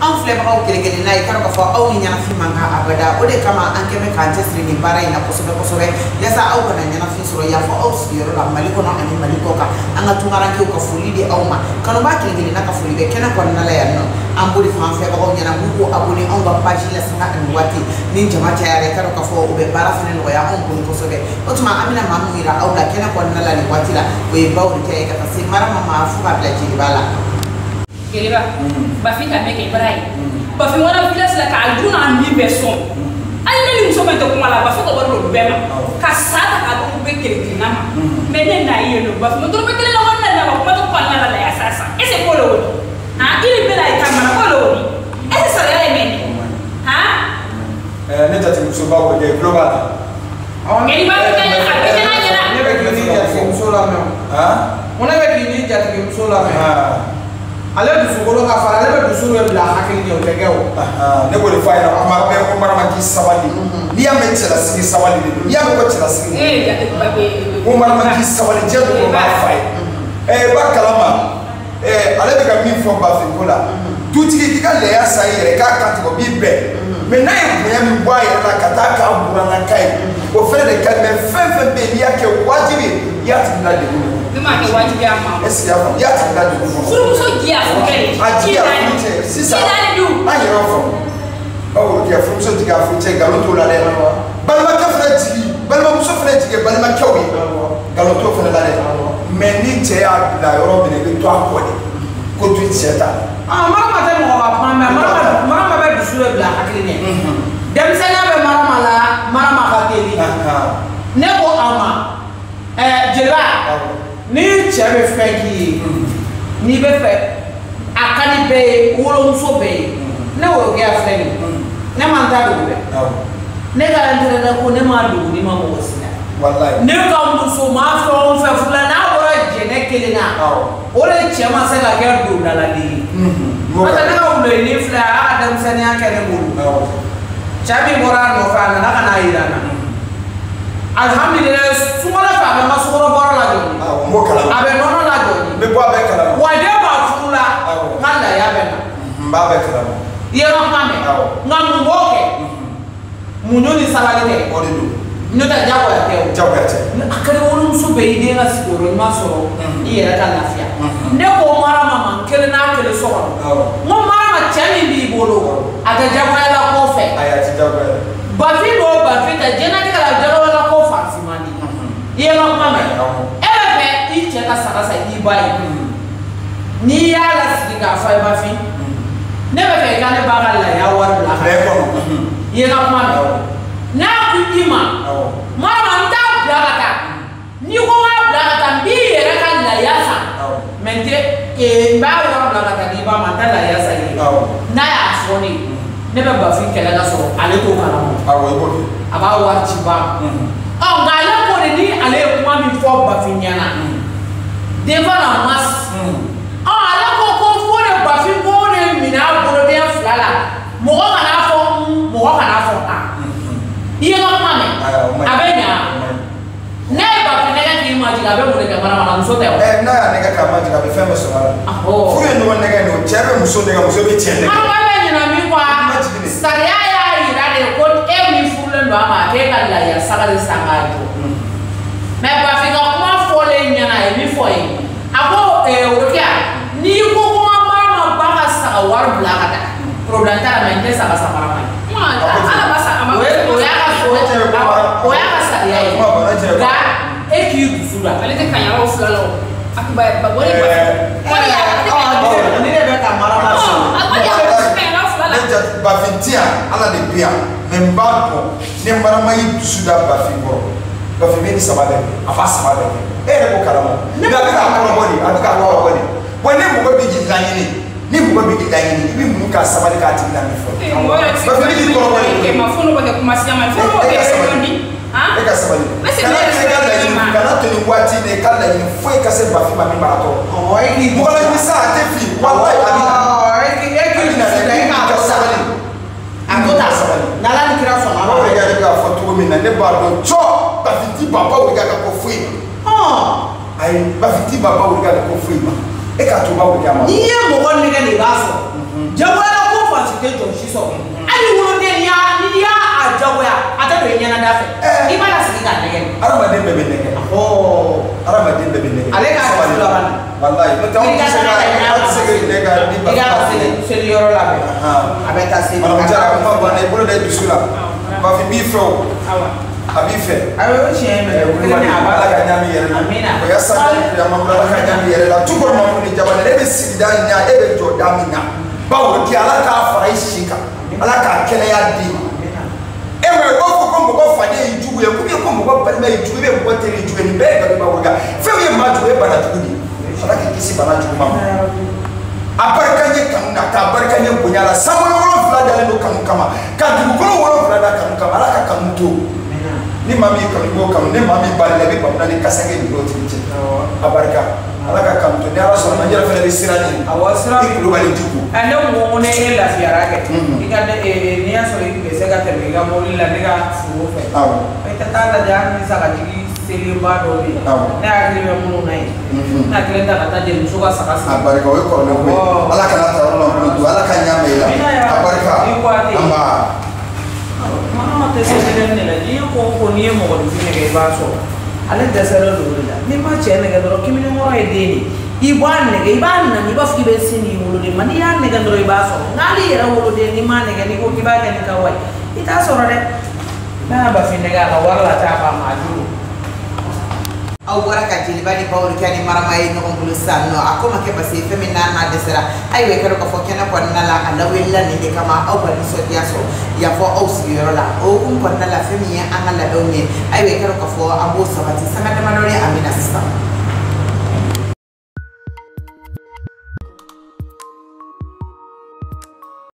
an filɛ bagaw kelen n'a ye k'a dɔn k'a fɔ aw ni ɲɛnafin man kan abada o de kama an kɛmɛ k'an cɛsiri nin baara in na kosɛbɛ yasa aw kana ɲɛnafin sɔrɔ yan fɔ aw sigiyɔrɔ la Mali kɔnɔ ani Mali kɔ kan an ka tunkarankew ka foli di aw ma kanubaa kelen n'a ka foli bɛ kɛnɛ kɔnɔna la yan nɔ an b'o de fɔ an filɛbagaw ɲɛna k'u ko abonné anw ka page la sanga ani waati ni jama cayara i k'a dɔn k'a fɔ o bɛ baara fana nɔgɔya anw bolo kosɛbɛ o tuma an bɛna maa min yira aw la kɛnɛ kɔnɔna la nin waati la o ye baw de ta ye ka taa se Marama ma fo ka bila Jeliba la Jeliba Bafi ka mɛn kɛ bara ye Bafi wara village la k'a dun n'a min bɛ sɔn hali ne ni muso bɛ tɛ kuma la Bafi ka wari don bɛɛ ma ka sa ta k'a dɔn bɛ kelenkelenna ma mais ne n'a ye yen nɔ Bafi dɔrɔmɛ kelen na wari na ma kuma tɛ kɔnɔna la ya sa sa est ce que ko le wolo ili bɛ na i ka mana ko le wolo est ce que sariya ye mɛn ne tati muso ba ko de global Jeliba bɛ kɛ a bɛ kɛ n'a ɲɛna ne bɛ k'i ni jatigi muso lamɛn ko ne bɛ k'i ni jatigi muso lamɛn ale dusukolo ka fara ale bɛ dusu bɛ bila hakili ɲɛ o tɛ kɛ o ne ko de f'a ɲɛna kuma bɛɛ ko Marama k'i sabali n'i y'a mɛn cɛlasigi sabali de don n'i y'a mɛn ko cɛlasigi ko Marama k'i sabali diɲɛ dogo b'a fa ye ba kalama ale bɛ ka min fɔ Bafi ko la dutigi k'i ka lɛya sa i yɛrɛ k'a kantigɛ o b'i bɛn mais n'a ye bonya min bɔ a yɛrɛ la ka taa k'a buranna ka ye o fɛnɛ de ka ɲi mais fɛn fɛn bɛ yen n'i y'a kɛ wajibi i y'a tigi ladegun ne m'a kɛ wajibi a ma est ce que i y'a tigi ladegun furumuso diya furukɛ a diya furucɛ sisan an yɛrɛ faamu bawo kɛ furumuso jigi a furucɛ nkalon t'o la dɛ balimakɛ fana jigi balimamuso fana jigi balimakɛw ye nkalon t'o fana la dɛ mais ni cɛ y'a bila yɔrɔ min na i bɛ to a kɔ de ko to cɛ ta Marama tɛ mɔgɔ ka kuma mɛn Marama bɛ dusu bɛ bila hakili ɲɛ denmisɛnninya bɛ Marama la Marama ka teli ne ko a ma Jeliba ni cɛ bɛ fɛn k'i ye n'i bɛ fɛ a ka di bɛɛ ye wolomuso bɛɛ ye ne y'o kɛ filɛ nin ne ma n ta dogo dɛ ne ka intérêt ko ne m'a dogo ni ma mɔgɔ si la ne ka muso ma fɛn o fɛn fila n'a bɔra jɛnɛ kelen na o de cɛ ma se ka kɛ dondaladen ye parce que ne ka wuloni filɛ a y'a ka denmisɛnninya kɛ ne bolo cɛ min bɔra a nɔfɛ a nana ka n'a yira n na alhamdulilayi sunkalo fɛ a bɛ n ka sukɔrɔbɔrɔ lajɔ a bɛ nɔnɔ lajɔ wa den b'a furu la n ka laya bɛ na n b'a bɛɛ kalama i ye n ka kuma mɛn nka mun b'o kɛ muɲu ni sabali tɛ o de don n'o tɛ jagoya tɛ o jagoya tɛ a ka di wolomuso bɛɛ y'i den ka sigiyɔrɔ ɲuman sɔrɔ i yɛrɛ ka lafiya ne ko Marama ma kelen n'a kelen so kɔnɔ n ko Marama cɛ min b'i bolo a tɛ jagoya la ko fɛ ayi a tɛ jagoya Bafi n'o Bafi tɛ diɲɛlatigɛ la jagoya la ko fansi man di i ye n ka kuma mɛn e bɛ fɛ i cɛ ka saga sa i ba ye n'i y'a lasigi k'a fɔ Bafi ne bɛ fɛ i ka ne ba ka laya wari bila ka i ye n ka kuma mɛn n'a ko i ma Marama n t'a bila ka taa n'i ko n b'a bila ka taa n b'i yɛrɛ ka laya san mais n b'a yɔrɔ bila ka taa n'i ba ma n tɛ laya san ye n'a y'a fɔ ne ye ne bɛ Bafi kɛlɛ ka sɔrɔ ale t'o kalama a b'a wari ci ba nka ale ko de ni ale ye kuma min fɔ Bafi ɲɛna devant la masse ale ko fo de Bafi ko de minɛ a boloden fila la mɔgɔ kana fɔ mɔgɔ kana fɔ a i ye n ka kuma mɛn a bɛ ɲa ne ye Bafi nɛgɛ k'i ma jigin a bɛ mun de kɛ Marama muso tɛ wa n'a y'a nɛgɛ k'a ma jigin a bɛ fɛn bɛɛ sɔrɔ a la furu ye ɲɔgɔn nɛgɛ de o cɛ bɛ muso nɛgɛ muso bɛ cɛ nɛgɛ Marama bɛ ɲinɛ min kɔ sariya y'a yira de ko e min furulen don a ma k'e ka laya sagari san k'a jɔ mais Bafi ka kuma fɔlen ɲɛna a ye min fɔ ye a ko Rokia n'i ko ko n ka Marama ba ka saga wari bila ka taa problème t'a la mais n tɛ saga san Marama ye ala ba sa o y'a ka sariya ye nka e k'i dusu la ale tɛ kaɲaraw fila la o a tun b'a ni ne bɛ ka Marama Bafi ti yan ala de bi yan mais n b'a dɔn ni Marama y'i dusu da Bafi kɔrɔ Bafi bɛ ni saba bɛɛ a b'a saba bɛɛ kɛ e yɛrɛ ko kalama mais a bɛ k'a kɔrɔbɔ de a bɛ k'a kɔrɔbɔ de wa ni mɔgɔ bɛ k'i laɲini ni mɔgɔ bɛ k'i laɲini i bɛ mun k'a sabali k'a tigi la min fɔ Bafi bɛ k'i kɔrɔbɔ de ma fɔ n'o bɛ kɛ kuma si ma fɔ n'o bɛ kɛ yɔrɔ di e ka sabali kana to ni waati de ka laɲini foyi ka se Bafi ma min b'a tɔ mɔgɔ la ni sa a tɛ fili walayi a bɛ na n'ala ni kira sɔnna a b'a yɛrɛ bɛ k'a fɔ cogo min na ne b'a dɔn cɔ Bafi ti baba wuli ka ko foyi ma ayi Bafi ti baba wuli ka ko foyi ma e ka to ba wuli a ma n'i ye mɔgɔ nɛgɛ de i b'a sɔrɔ jagoya ko si te jɔ si sɔrɔ hali woloden ni y'a jagoya a tɛ don i ɲɛnada fɛ i b'a lasigi k'a nɛgɛ adamaden bɛɛ bɛ nɛgɛ adamaden bɛɛ bɛ nɛgɛ ale k'a dusu laban walayi n'o tɛ anw tɛ se ka nɛgɛ ni i ka seli yɔrɔ labɛn a bɛ taa se Madame Jara kuma banna i bolo da i dusu la Bafin b'i fɛ o a b'i fɛ ayiwa o tiɲɛ ye Ala ka ɲami yɛrɛ la o y'a sanni Ala ka ɲami yɛrɛ la tu kɔrɔ ma mun ni jaba ne bɛ sigida ɲa e bɛ jɔ da min na bawo ki Ala k'a fara i si kan Ala k'a kɛnɛya d'i ma e ma ye b'a fɔ ko mɔgɔ faden y'i jugu ye ko mɔgɔ balima y'i jugu i bɛ mɔgɔ teri y'i jugu ye nin bɛɛ ye galima wolo kan fɛn min ye maa jugu ye bana jugu de Ala k'i kisi bana jugu ma a barika ɲɛ kanu na k'a barika ɲɛ bonya la sanwó wolonwula dalen don kanu kama ka dugukolo wolonwula da kanu kama Ala ka kanu to ni maa min kanu i b'o kanu ni maa min bali la i bɛ bamuna ni kasange ni n'o tigi cɛ a barika Ala ka kanu to ni Ala sɔnna ma n yɛrɛ fɛnɛ bɛ siran ɲɛ i kulubali jugu ne ko ne ye lafiyara kɛ i ka n'i y'a sɔrɔ i bɛ se ka tɛmɛ i ka mobili la ne ka foro fɛ i tɛ taa lajɛ hali ni sagajigi selenba dɔw bɛ yen ne hakili bɛ minnu na yen ne hakili ta ka taa jelimuso ka saga sigi a barika o ye kɔrɔlen ko ye Ala kana ta yɔrɔ la to Ala ka ɲa mɛn i la a barika anba maa tɛ se kelen de la n'i ye ko n'i ye mɔgɔninfin nɛgɛ i b'a sɔrɔ ale dɛsɛlen don o de la n'i ma cɛ nɛgɛ dɔrɔn kiminikɔrɔ ye den de i b'a nɛgɛ i b'a nani i b'a fɔ k'i bɛ sin n'i woloden ma n'i y'a nɛgɛ dɔrɔn i b'a sɔrɔ n'ale yɛrɛ woloden n'i m'a nɛgɛ n'i ko k'i b'a kɛ ni ka wari i t'a sɔrɔ dɛ n'a y'a Bafin nɛgɛ a ka wari la taa ba ma a juru aw bɔra ka jeliba ni bawri kɛ ni marama ye ɲɔgɔn bolo sisan nɔ a ko ma kɛ basi fɛn min n'a dɛsɛra ayiwa i ka dɔn k'a fɔ kɛnɛ kɔnɔna la a lawulila nin de kama aw ka nisɔndiya sɔrɔ yafɔ aw sigiyɔrɔ la o hukumu kɔnɔna la fɛn min ye an ka labɛnw ye ayiwa i ka dɔn k'a fɔ an b'o sabati sanga damadɔni a bɛna sisan